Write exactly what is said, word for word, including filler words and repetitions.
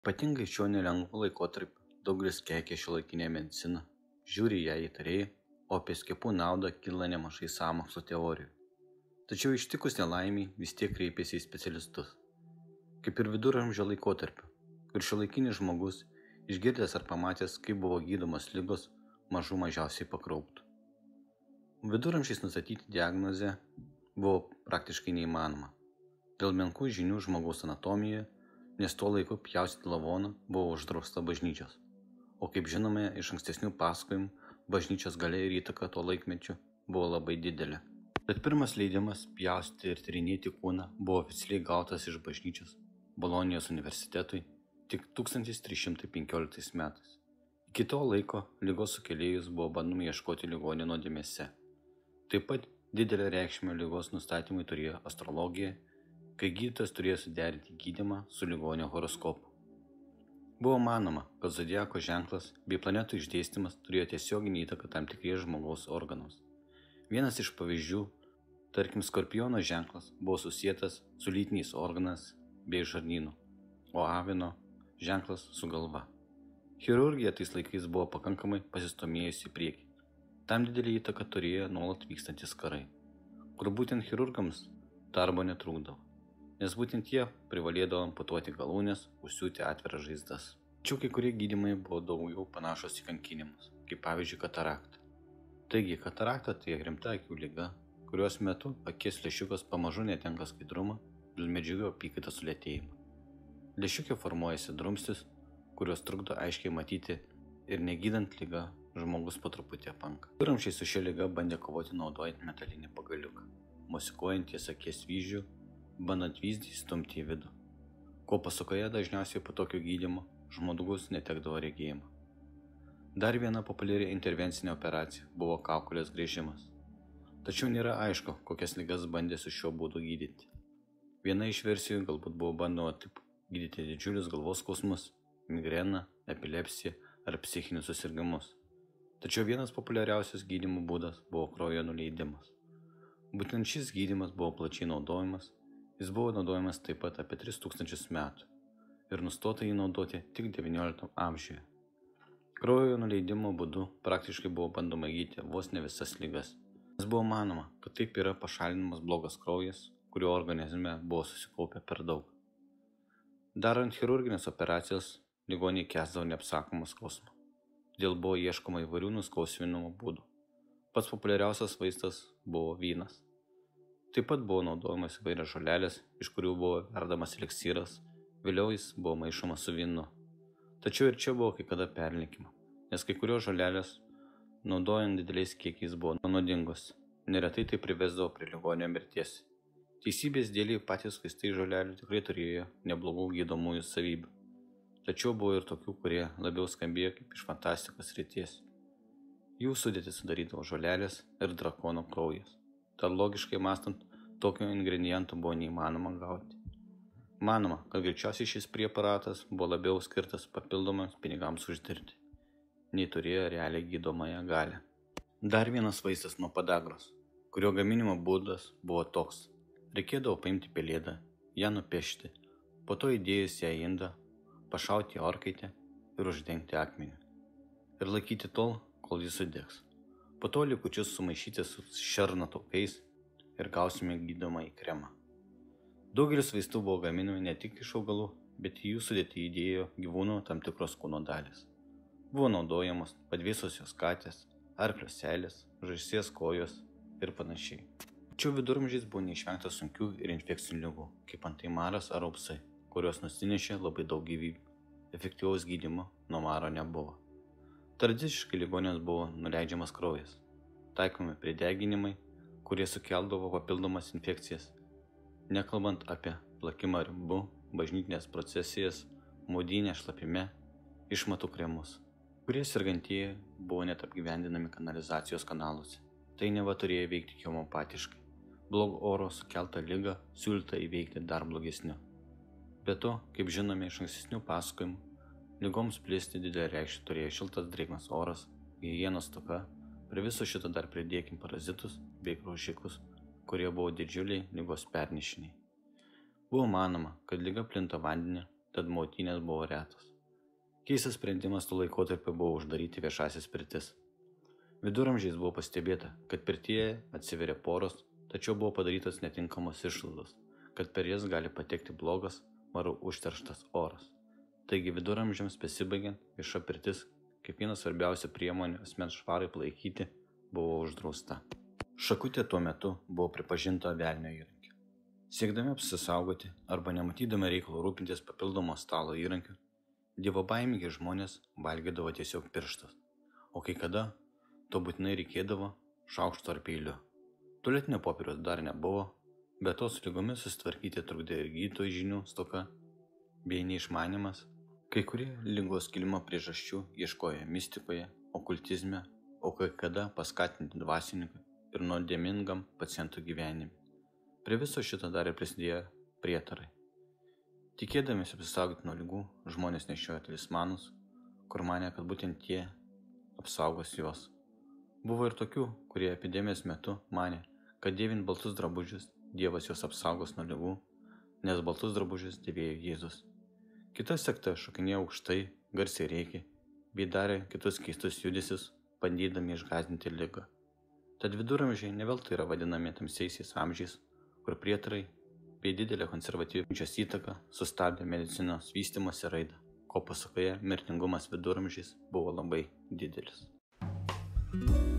Ypatingai šiuo nelengvu laikotarpiu daugelis keikia šiuolaikinę mediciną, žiūri ją įtariai, o apie skiepų naudą kyla nemažai sąmokslo teorijų. Tačiau ištikus nelaimiai vis tiek kreipiasi į specialistus. Kaip ir viduramžio laikotarpiu, kur šiuolaikinis žmogus, išgirdęs ar pamatęs, kaip buvo gydomos ligos, mažų mažiausiai pakrauptų. Viduramžiais nustatyti diagnozę buvo praktiškai neįmanoma. Dėl menkų žinių žmogaus anatomijoje, nes tuo laiku pjaustyti lavoną buvo uždrausta bažnyčios. O kaip žinome iš ankstesnių pasakojimų, bažnyčios galia ir įtaka tuo laikmečiu buvo labai didelė. Bet pirmas leidimas pjaustyti ir tyrinėti kūną buvo oficialiai gautas iš bažnyčios Bolonijos universitetui tik tūkstantis trys šimtai penkioliktais metais. Iki to laiko ligos sukėlėjus buvo bandoma ieškoti ligonio nuodėmėse. Taip pat didelę reikšmę ligos nustatymui turėjo astrologija, kai gydytojas turėjo suderinti gydymą su ligonio horoskopu. Buvo manoma, kad zodiako ženklas bei planetų išdėstymas turėjo tiesioginį įtaką tam tikriems žmogaus organams. Vienas iš pavyzdžių, tarkim skorpiono ženklas, buvo susietas su lytiniais organas bei žarnynu, o avino ženklas su galva. Chirurgija tais laikais buvo pakankamai pasistumėjusi į priekį. Tam didelį įtaką turėjo nuolat vykstantis karai, kur būtent chirurgams darbo netrūkdavo, nes būtent jie privalėdavo amputuoti galūnes, užsiūti atviras žaizdas. Tačiau kai kurie gydymai buvo daugiau panašus į kankinimus, kaip pavyzdžiui katarakta. Taigi katarakta tai rimta akių liga, kurios metu akies lęšiukas pamažu netenka skaidrumą dėl medžiagų apykaitos sulėtėjimo. Lęšiuke formuojasi drumstis, kurios trukdo aiškiai matyti ir negydant ligą žmogus po truputį apanka. Viduramžiais su šia liga bandė kovoti naudojant metalinį pagaliuką, mosikuojant ties akies vyzdžių, bandant vyzdį stumti į vidų. Ko pasakoje dažniausiai po tokio gydymo žmogus netekdavo regėjimą. Dar viena populiari intervencinė operacija buvo kaukolės gręžimas. Tačiau nėra aišku, kokias ligas bandė su šiuo būdu gydyti. Viena iš versijų galbūt buvo bandoma taip gydyti didžiulius galvos skausmus, migreną, epilepsiją ar psichinius susirgimus. Tačiau vienas populiariausias gydymo būdas buvo kraujo nuleidimas. Būtent šis gydymas buvo plačiai naudojamas, jis buvo naudojamas taip pat apie tris tūkstančius metų ir nustota jį naudoti tik devynioliktam amžiuje. Kraujo nuleidimo būdu praktiškai buvo bandoma gydyti vos ne visas ligas, nes buvo manoma, kad taip yra pašalinamas blogas kraujas, kurio organizme buvo susikaupę per daug. Darant chirurginės operacijas, ligoniai kęsdavo neapsakomą skausmą. Todėl buvo ieškoma įvairių nuskausminimo būdų. Pats populiariausias vaistas buvo vynas. Taip pat buvo naudojamas įvairios žolelės, iš kurių buvo verdamas eleksyras, vėliau jis buvo maišomas su vynu. Tačiau ir čia buvo kai kada perlenkima, nes kai kurios žolelės, naudojant dideliais kiekiais, buvo nuodingos. Neretai tai privesdavo prie ligonio mirties. Teisybės dėlei patys vaistai žolelių tikrai turėjo neblogų gydomųjų savybių. Tačiau buvo ir tokių, kurie labiau skambėjo kaip iš fantastikos srities. Jų sudėtį sudarydavo žolelės ir drakono kraujas. Tad logiškai mąstant, tokio ingrediento buvo neįmanoma gauti. Manoma, kad greičiausiai šis preparatas buvo labiau skirtas papildomams pinigams uždirbti, nei turėjo realiai gydomąją galią. Dar vienas vaistas nuo podagros, kurio gaminimo būdas buvo toks. Reikėdavo paimti pelėdą, ją nupiešti, po to įdėjus ją į indą, pašauti į orkaitę ir uždengti akmeniu. Ir laikyti tol, kol jis sudegs. Po to likučius sumaišyti su šerno taukais ir gausime gydomąjį kremą. Daugelis vaistų buvo gaminami ne tik iš augalų, bet į jų sudėtį įdėjo gyvūnų tam tikros kūno dalys. Buvo naudojamos padvėsusios katės, arklio seilės, žąsies kojos ir panašiai. Tačiau viduramžiais buvo neišvengta sunkių ir infekcinių ligų, kaip antai maras ar raupsai, kurios nusinešė labai daug gyvybių. Efektyvaus gydymo nuo maro nebuvo. Tradiciškai ligonėms buvo nuleidžiamas kraujas, taikomi prideginimai, kurie sukeldavo papildomas infekcijas, nekalbant apie plakimą rimbu, bažnytinės procesijas, maudynę šlapime, išmatų kremus, kurie sergantieji buvo net apgyvendinami kanalizacijos kanaluose. Tai neva turėjo veikti homopatiškai. Blogo oro sukeltą ligą siūlyta įveikti dar blogesniu. Be to, kaip žinome iš ankstesnių pasakojimų, ligoms plisti didelę reikšmę turėjo šiltas drėgnas oras, higienos stoka, prie viso šito dar pridėkim parazitus bei graužikus, kurie buvo didžiuliai ligos pernešiniai. Buvo manoma, kad liga plinta vandeniu, tad mautynės buvo retos. Keistas sprendimas tuo laikotarpiu buvo uždaryti viešasis pirtis. Viduramžiais buvo pastebėta, kad pirtyje atsiveria poros, tačiau buvo padarytos netinkamos išlaidos, kad per jas gali patekti blogas, maru užterštas oras. Taigi viduramžiams besibaigiant, vieša pirtis, kaip vienas svarbiausių priemonių asmens švarai palaikyti, buvo uždrausta. Šakutė tuo metu buvo pripažinta velnio įrankiu. Siekdami apsisaugoti arba nematydami reikalo rūpintis papildomo stalo įrankiu, dievobaimingi žmonės valgydavo tiesiog pirštas, o kai kada to būtinai reikėdavo šaukšto ar peiliu. Tualetinio popieriaus dar nebuvo, bet to su ligomis susitvarkyti trukdė ir gydytojų žinių stoka bei neišmanimas. Kai kurie ligos kilimo priežasčių ieškojo mistikoje, okultizme, o kai kada paskatinti dvasininkui ir nuodėmingam pacientų gyvenime. Prie viso šito dar ir prisidėjo prietarai. Tikėdamiesi apsisaugoti nuo ligų, žmonės nešiojo talismanus, kur manė, kad būtent tie apsaugos juos. Buvo ir tokių, kurie epidemijos metu manė, kad dėvint baltus drabužius Dievas juos apsaugos nuo ligų, nes baltus drabužius dėvėjo Jėzus. Kita sekta šokinėjo aukštai, garsiai rėkė, bei darė kitus keistus judesius, bandydami išgąsdinti ligą. Tad viduramžiai ne veltui yra vadinami tamsiaisiais amžiais, kur prietarai bei didelė konservatyvi bažnyčios įtaka sustabdė medicinos vystymosi raidą, ko pasakoje mirtingumas viduramžiais buvo labai didelis.